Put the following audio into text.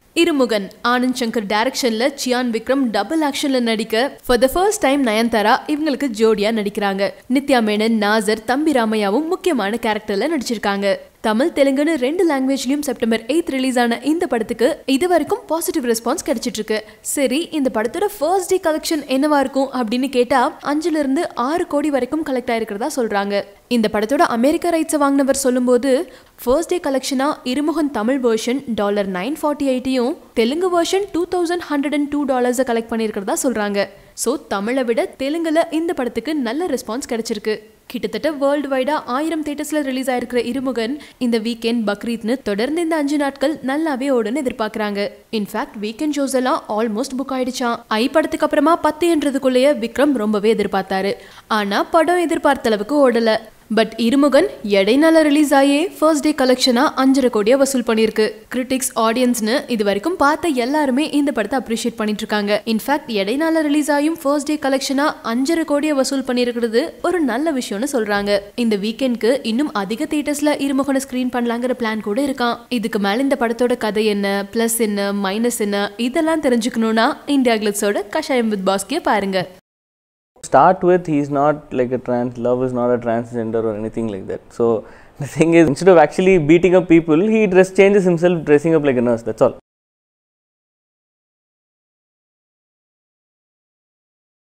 Iru Mugan, Anand Shankar directionல Chiyaan Vikram double ஆக்ஷன்ல நடிக்க for the first time Nayanthara இவங்களுக்கு ஜோடியா நடிக்கிறாங்க. நித்யா மேனன், நாசர், தம்பி ராமையாவும் முக்கியமான கேரக்டர்ல நடிச்சிருக்காங்க. தமிழ் தெலுங்குன்னு 2 லாங்குவேஜ்லயும் செப்டம்பர் 8 ரிலீஸ் ஆன இந்த படத்துக்கு இதுவரைக்கும் பாசிட்டிவ் ரெஸ்பான்ஸ் கிடைச்சிட்டு இருக்கு. சரி, இந்த படத்தோட ஃபர்ஸ்ட் டே கலெக்ஷன் என்னவா இருக்கும் அப்படின்னு கேட்டா 5 ல இருந்து 6 கோடி வரைக்கும் கலெக்ட் ஆயிருக்கிறதா சொல்றாங்க. இந்த படத்தோட அமெரிக்க ரைட்ஸை வாங்கினவர் சொல்லும்போது ஃபர்ஸ்ட் டே கலெக்ஷனா இருமுகன் தமிழ் வெர்ஷன் $948யும் தெலுங்கு வெர்ஷன் $2102 கலெக்ட் பண்ணியிருக்கிறதா சொல்றாங்க. ஸோ தமிழை விட தெலுங்குல இந்த படத்துக்கு நல்ல ரெஸ்பான்ஸ் கிடைச்சிருக்கு. கிட்டத்தட்ட வேர்ல்டு வைடா 1000 தியேட்டர்ஸ்ல ரிலீஸ் ஆயிருக்கிற இருமுகன் இந்த வீக்கெண்ட் பக்ரீத்னு தொடர்ந்து இந்த 5 நாட்கள் நல்லாவே ஓடுன்னு எதிர்பார்க்கறாங்க. இன்ஃபேக்ட் வீக்கெண்ட் ஷோஸ் எல்லாம் ஆல்மோஸ்ட் புக் ஆயிடுச்சான். ஐ படத்துக்கு அப்புறமா 10 என்றதுக்குள்ளேயே விக்ரம் ரொம்பவே எதிர்பார்த்தாரு. ஆனா படம் எதிர்பார்த்த அளவுக்கு ஓடல. பட் இருமுகன் இடைநாள ரிலீஸ் ஆயே ஃபர்ஸ்ட் டே கலெக்ஷனா 5.5 கோடியா வசூல் பண்ணிருக்கு. கிரிட்டிக்ஸ், ஆடியன்ஸ்னு இது வரைக்கும் பார்த்த எல்லாருமே இந்த படத்தை அப்ரிஷியேட் பண்ணிட்டு இருக்காங்க. இன்ஃபேக்ட் இடைநாள ரிலீஸ் ஆயும் ஃபர்ஸ்ட் டே கலெக்ஷனா 5.5 கோடியா வசூல் பண்ணிருக்கிறது ஒரு நல்ல விஷயம்னு சொல்றாங்க. இந்த வீக்கெண்ட்க்கு இன்னும் அதிக தியேட்டர்ஸ்ல இருமுகனை ஸ்கிரீன் பண்ணலாங்கிற பிளான் கூட இருக்கான். இதுக்கு மேல இந்த படத்தோட கதை என்ன, பிளஸ் என்ன, மைனஸ் என்ன, இதெல்லாம் தெரிஞ்சுக்கணும்னா இந்தியா கிளிட்ஸோட கஷாயம் வித் பாஸ்கியை பாருங்க. Start with, he's not like a love is not a transgender or anything like that. So the thing is, instead of actually beating up people, he changes himself dressing up like a nurse, that's all.